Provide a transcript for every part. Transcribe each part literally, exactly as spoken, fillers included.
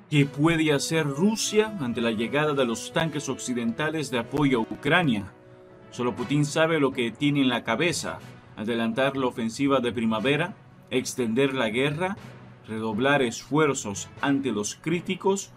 ¿Qué puede hacer Rusia ante la llegada de los tanques occidentales de apoyo a Ucrania? Solo Putin sabe lo que tiene en la cabeza: adelantar la ofensiva de primavera, extender la guerra, redoblar esfuerzos ante los críticos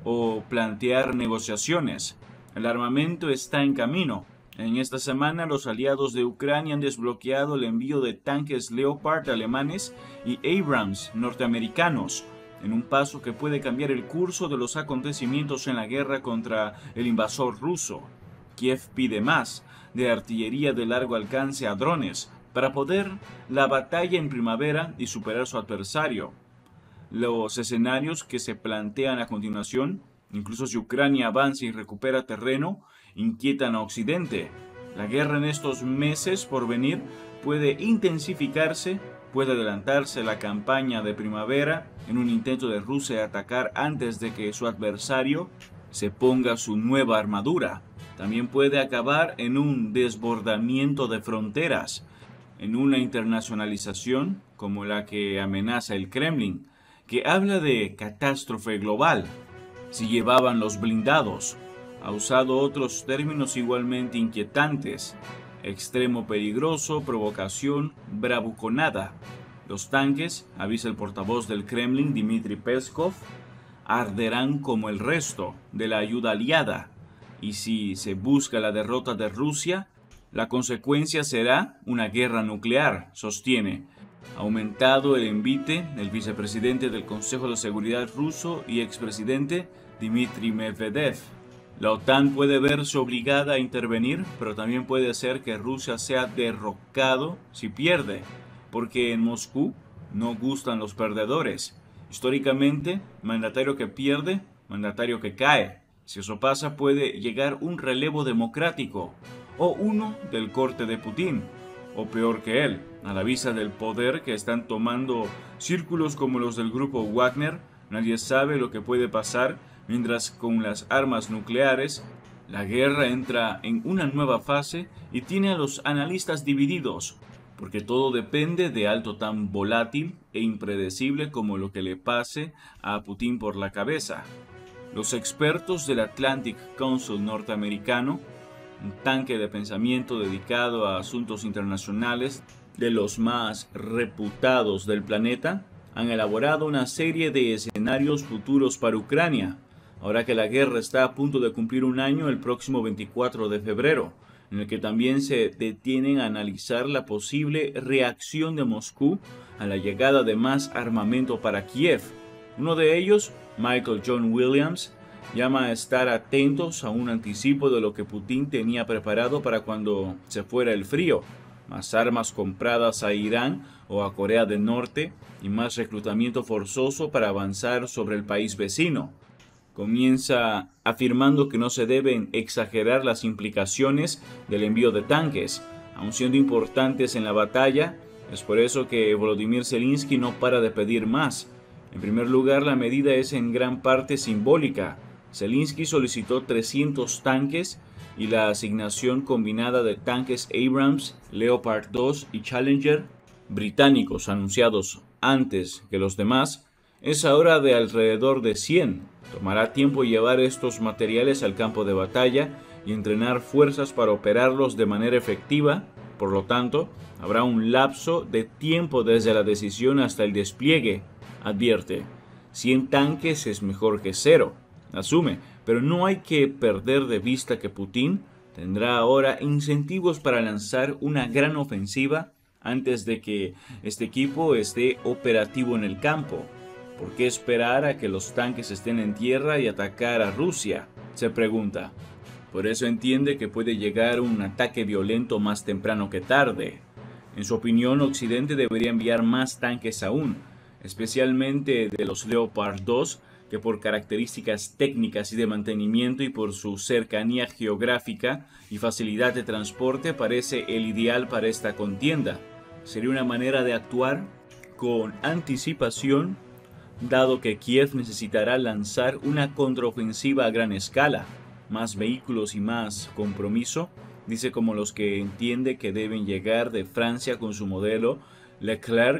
o plantear negociaciones. El armamento está en camino. En esta semana los aliados de Ucrania han desbloqueado el envío de tanques Leopard alemanes y Abrams norteamericanos, en un paso que puede cambiar el curso de los acontecimientos en la guerra contra el invasor ruso. Kiev pide más, de artillería de largo alcance a drones, para poder la batalla en primavera y superar a su adversario. Los escenarios que se plantean a continuación, incluso si Ucrania avanza y recupera terreno, inquietan a Occidente. La guerra en estos meses por venir puede intensificarse. Puede adelantarse la campaña de primavera en un intento de Rusia de atacar antes de que su adversario se ponga su nueva armadura. También puede acabar en un desbordamiento de fronteras, en una internacionalización como la que amenaza el Kremlin, que habla de catástrofe global. Si llevaban los blindados, ha usado otros términos igualmente inquietantes: extremo peligroso, provocación, bravuconada. Los tanques, avisa el portavoz del Kremlin, Dmitry Peskov, arderán como el resto de la ayuda aliada. Y si se busca la derrota de Rusia, la consecuencia será una guerra nuclear, sostiene. Aumentado el envite, el vicepresidente del Consejo de Seguridad ruso y expresidente Dmitry Medvedev. La OTAN puede verse obligada a intervenir, pero también puede ser que Rusia sea derrocado si pierde, porque en Moscú no gustan los perdedores. Históricamente, mandatario que pierde, mandatario que cae. Si eso pasa, puede llegar un relevo democrático, o uno del corte de Putin, o peor que él, a la vista del poder que están tomando círculos como los del grupo Wagner. Nadie sabe lo que puede pasar. Mientras con las armas nucleares, la guerra entra en una nueva fase y tiene a los analistas divididos, porque todo depende de algo tan volátil e impredecible como lo que le pase a Putin por la cabeza. Los expertos del Atlantic Council norteamericano, un tanque de pensamiento dedicado a asuntos internacionales de los más reputados del planeta, han elaborado una serie de escenarios futuros para Ucrania, ahora que la guerra está a punto de cumplir un año el próximo veinticuatro de febrero, en el que también se detienen a analizar la posible reacción de Moscú a la llegada de más armamento para Kiev. Uno de ellos, Michael John Williams, llama a estar atentos a un anticipo de lo que Putin tenía preparado para cuando se fuera el frío: más armas compradas a Irán o a Corea del Norte y más reclutamiento forzoso para avanzar sobre el país vecino. Comienza afirmando que no se deben exagerar las implicaciones del envío de tanques, aun siendo importantes en la batalla. Es por eso que Volodymyr Zelensky no para de pedir más. En primer lugar, la medida es en gran parte simbólica. Zelensky solicitó trescientos tanques y la asignación combinada de tanques Abrams, Leopard dos y Challenger británicos anunciados antes que los demás es ahora de alrededor de cien. Tomará tiempo llevar estos materiales al campo de batalla y entrenar fuerzas para operarlos de manera efectiva. Por lo tanto, habrá un lapso de tiempo desde la decisión hasta el despliegue. Advierte: cien tanques es mejor que cero, asume, pero no hay que perder de vista que Putin tendrá ahora incentivos para lanzar una gran ofensiva antes de que este equipo esté operativo en el campo. ¿Por qué esperar a que los tanques estén en tierra y atacar a Rusia?, se pregunta. Por eso entiende que puede llegar un ataque violento más temprano que tarde. En su opinión, Occidente debería enviar más tanques aún, especialmente de los Leopard dos, que por características técnicas y de mantenimiento y por su cercanía geográfica y facilidad de transporte parece el ideal para esta contienda. Sería una manera de actuar con anticipación, dado que Kiev necesitará lanzar una contraofensiva a gran escala. Más vehículos y más compromiso, dice, como los que entiende que deben llegar de Francia con su modelo Leclerc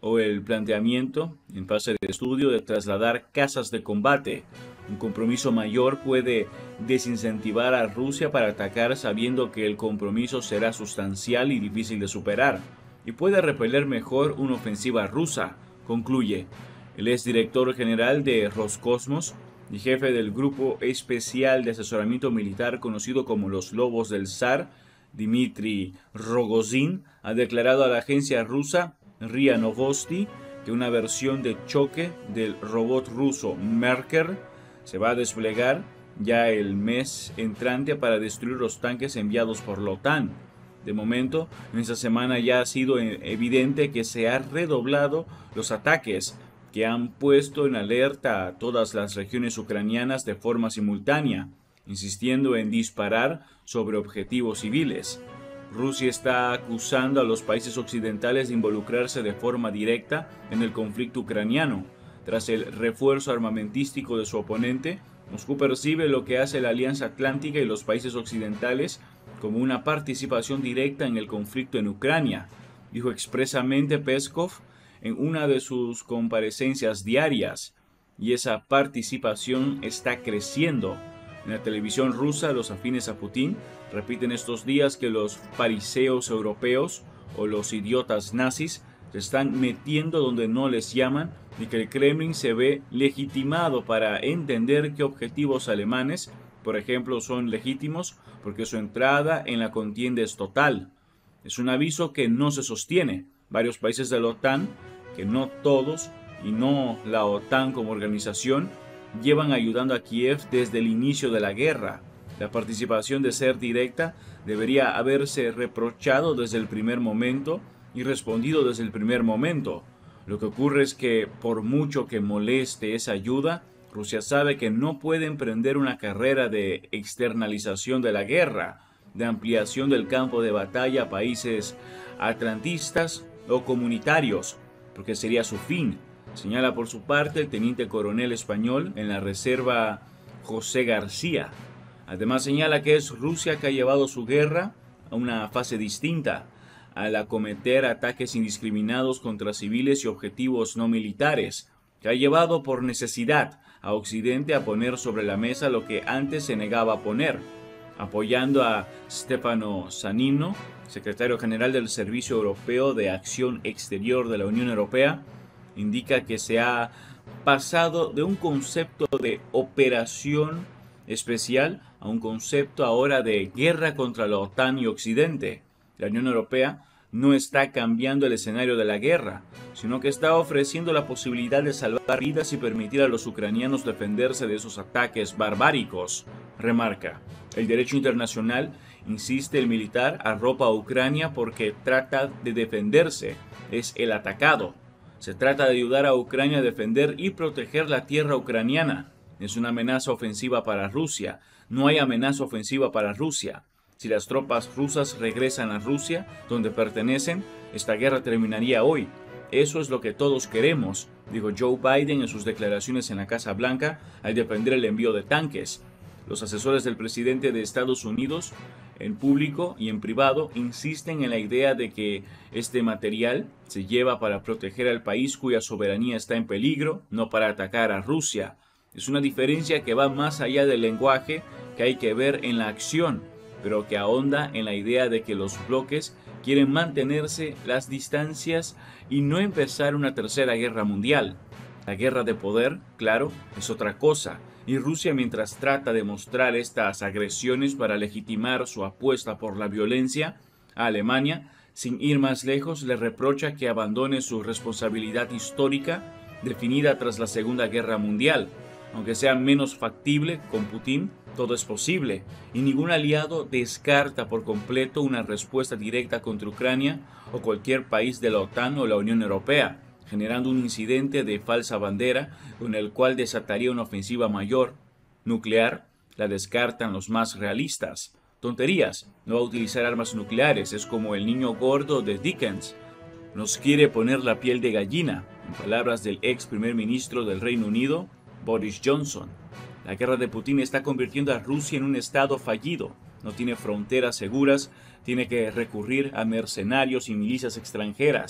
o el planteamiento en fase de estudio de trasladar casas de combate. Un compromiso mayor puede desincentivar a Rusia para atacar sabiendo que el compromiso será sustancial y difícil de superar, y puede repeler mejor una ofensiva rusa, concluye. El exdirector general de Roscosmos y jefe del Grupo Especial de Asesoramiento Militar conocido como los Lobos del Zar, Dmitry Rogozin, ha declarado a la agencia rusa RIA Novosti que una versión de choque del robot ruso Merker se va a desplegar ya el mes entrante para destruir los tanques enviados por la OTAN. De momento, en esta semana ya ha sido evidente que se han redoblado los ataques que han puesto en alerta a todas las regiones ucranianas de forma simultánea, insistiendo en disparar sobre objetivos civiles. Rusia está acusando a los países occidentales de involucrarse de forma directa en el conflicto ucraniano. Tras el refuerzo armamentístico de su oponente, Moscú percibe lo que hace la Alianza Atlántica y los países occidentales como una participación directa en el conflicto en Ucrania, dijo expresamente Peskov en una de sus comparecencias diarias, y esa participación está creciendo. En la televisión rusa, los afines a Putin repiten estos días que los fariseos europeos o los idiotas nazis se están metiendo donde no les llaman y que el Kremlin se ve legitimado para entender que objetivos alemanes, por ejemplo, son legítimos porque su entrada en la contienda es total. Es un aviso que no se sostiene. Varios países de la OTAN, que no todos y no la OTAN como organización, llevan ayudando a Kiev desde el inicio de la guerra. La participación de ser directa debería haberse reprochado desde el primer momento y respondido desde el primer momento. Lo que ocurre es que, por mucho que moleste esa ayuda, Rusia sabe que no puede emprender una carrera de externalización de la guerra, de ampliación del campo de batalla a países atlantistas o comunitarios, porque sería su fin, señala por su parte el teniente coronel español en la reserva José García. Además señala que es Rusia que ha llevado su guerra a una fase distinta, al acometer ataques indiscriminados contra civiles y objetivos no militares, que ha llevado por necesidad a Occidente a poner sobre la mesa lo que antes se negaba a poner, apoyando a Stefano Zanino, secretario general del Servicio Europeo de Acción Exterior de la Unión Europea, indica que se ha pasado de un concepto de operación especial a un concepto ahora de guerra contra la OTAN y Occidente. La Unión Europea no está cambiando el escenario de la guerra, sino que está ofreciendo la posibilidad de salvar vidas y permitir a los ucranianos defenderse de esos ataques barbáricos, remarca. El derecho internacional, insiste el militar, arropa a Ucrania porque trata de defenderse, es el atacado. Se trata de ayudar a Ucrania a defender y proteger la tierra ucraniana. Es una amenaza ofensiva para Rusia. No hay amenaza ofensiva para Rusia. Si las tropas rusas regresan a Rusia, donde pertenecen, esta guerra terminaría hoy. Eso es lo que todos queremos, dijo Joe Biden en sus declaraciones en la Casa Blanca al defender el envío de tanques. Los asesores del presidente de Estados Unidos, en público y en privado, insisten en la idea de que este material se lleva para proteger al país cuya soberanía está en peligro, no para atacar a Rusia. Es una diferencia que va más allá del lenguaje que hay que ver en la acción, pero que ahonda en la idea de que los bloques quieren mantenerse las distancias y no empezar una tercera guerra mundial. La guerra de poder, claro, es otra cosa, y Rusia, mientras trata de mostrar estas agresiones para legitimar su apuesta por la violencia, a Alemania, sin ir más lejos, le reprocha que abandone su responsabilidad histórica definida tras la Segunda Guerra Mundial. Aunque sea menos factible con Putin, todo es posible, y ningún aliado descarta por completo una respuesta directa contra Ucrania o cualquier país de la OTAN o la Unión Europea, generando un incidente de falsa bandera con el cual desataría una ofensiva mayor. Nuclear la descartan los más realistas. Tonterías, no va a utilizar armas nucleares, es como el niño gordo de Dickens. Nos quiere poner la piel de gallina, en palabras del ex primer ministro del Reino Unido, Boris Johnson. La guerra de Putin está convirtiendo a Rusia en un estado fallido. No tiene fronteras seguras, tiene que recurrir a mercenarios y milicias extranjeras.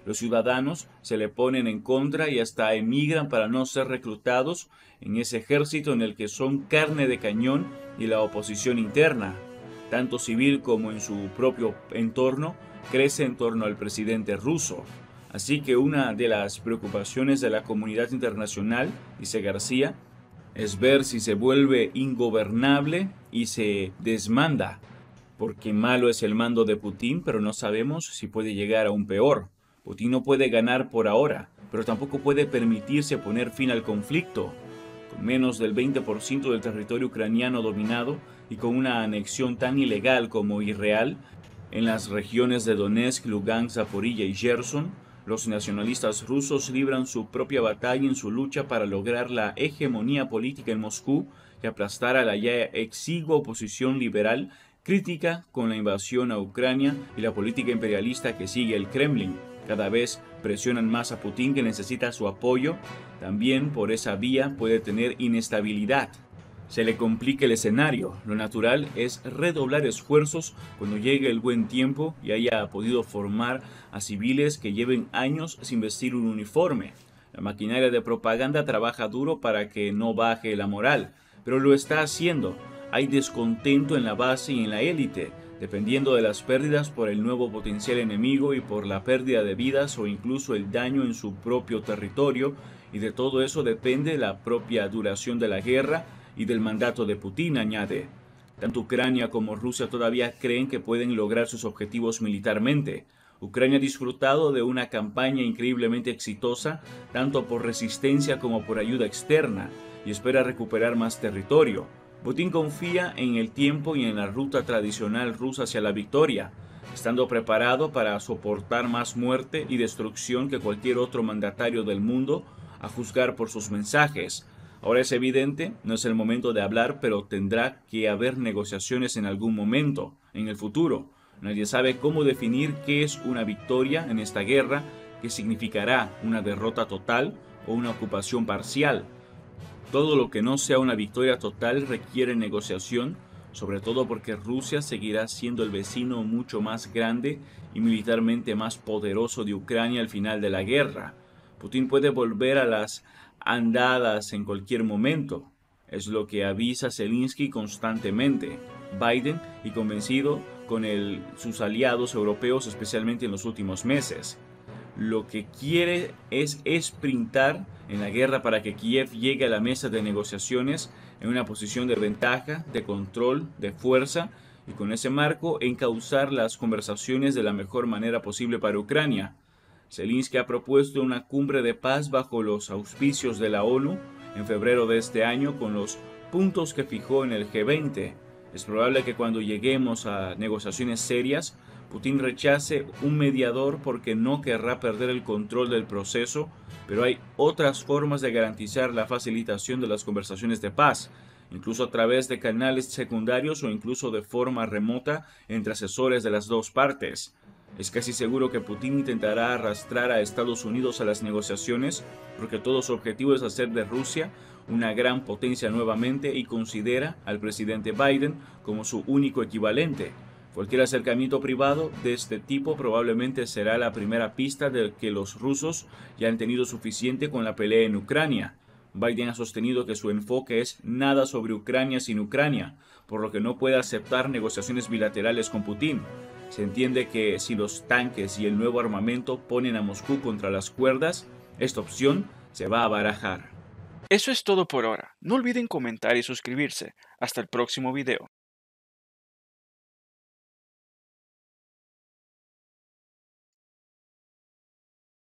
Los ciudadanos se le ponen en contra y hasta emigran para no ser reclutados en ese ejército en el que son carne de cañón y la oposición interna, tanto civil como en su propio entorno, crece en torno al presidente ruso. Así que una de las preocupaciones de la comunidad internacional, dice García, es ver si se vuelve ingobernable y se desmanda, porque malo es el mando de Putin, pero no sabemos si puede llegar aún peor. Putin no puede ganar por ahora, pero tampoco puede permitirse poner fin al conflicto. Con menos del veinte por ciento del territorio ucraniano dominado y con una anexión tan ilegal como irreal en las regiones de Donetsk, Lugansk, Zaporilla y Gerson, los nacionalistas rusos libran su propia batalla en su lucha para lograr la hegemonía política en Moscú y aplastar a la ya exigua oposición liberal crítica con la invasión a Ucrania y la política imperialista que sigue el Kremlin. Cada vez presionan más a Putin, que necesita su apoyo. También por esa vía puede tener inestabilidad. Se le complica el escenario. Lo natural es redoblar esfuerzos cuando llegue el buen tiempo y haya podido formar a civiles que lleven años sin vestir un uniforme. La maquinaria de propaganda trabaja duro para que no baje la moral, pero lo está haciendo. Hay descontento en la base y en la élite, dependiendo de las pérdidas por el nuevo potencial enemigo y por la pérdida de vidas o incluso el daño en su propio territorio, y de todo eso depende la propia duración de la guerra y del mandato de Putin, añade. Tanto Ucrania como Rusia todavía creen que pueden lograr sus objetivos militarmente. Ucrania ha disfrutado de una campaña increíblemente exitosa, tanto por resistencia como por ayuda externa, y espera recuperar más territorio. Putin confía en el tiempo y en la ruta tradicional rusa hacia la victoria, estando preparado para soportar más muerte y destrucción que cualquier otro mandatario del mundo, a juzgar por sus mensajes. Ahora es evidente, no es el momento de hablar, pero tendrá que haber negociaciones en algún momento, en el futuro. Nadie sabe cómo definir qué es una victoria en esta guerra, qué significará una derrota total o una ocupación parcial. Todo lo que no sea una victoria total requiere negociación, sobre todo porque Rusia seguirá siendo el vecino mucho más grande y militarmente más poderoso de Ucrania al final de la guerra. Putin puede volver a las andadas en cualquier momento, es lo que avisa Zelensky constantemente. Biden, y convencido con el, sus aliados europeos, especialmente en los últimos meses. Lo que quiere es esprintar en la guerra para que Kiev llegue a la mesa de negociaciones en una posición de ventaja, de control, de fuerza, y con ese marco encauzar las conversaciones de la mejor manera posible para Ucrania. Zelensky ha propuesto una cumbre de paz bajo los auspicios de la ONU en febrero de este año con los puntos que fijó en el G veinte. Es probable que cuando lleguemos a negociaciones serias, Putin rechace un mediador porque no querrá perder el control del proceso, pero hay otras formas de garantizar la facilitación de las conversaciones de paz, incluso a través de canales secundarios o incluso de forma remota entre asesores de las dos partes. Es casi seguro que Putin intentará arrastrar a Estados Unidos a las negociaciones porque todo su objetivo es hacer de Rusia una gran potencia nuevamente y considera al presidente Biden como su único equivalente. Cualquier acercamiento privado de este tipo probablemente será la primera pista de que los rusos ya han tenido suficiente con la pelea en Ucrania. Biden ha sostenido que su enfoque es nada sobre Ucrania sin Ucrania, por lo que no puede aceptar negociaciones bilaterales con Putin. Se entiende que si los tanques y el nuevo armamento ponen a Moscú contra las cuerdas, esta opción se va a barajar. Eso es todo por ahora. No olviden comentar y suscribirse. Hasta el próximo video.